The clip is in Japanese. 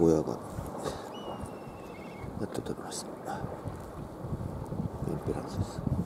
親がやっておりました。エンペラーズです。